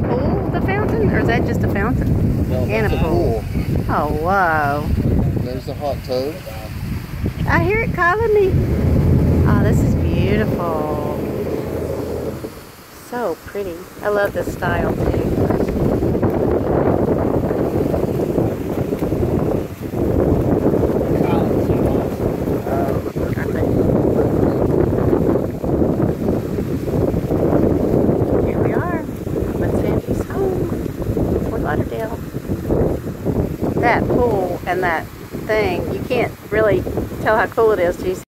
pool, the fountain? Or is that just a fountain? No, and a pool. Oh, wow. There's the hot tub. I hear it calling me. Oh, this is beautiful. So pretty. I love this style too. Here we are. With Sandy's home. Fort Lauderdale. That pool and that thing, you can't really tell how cool it is till you see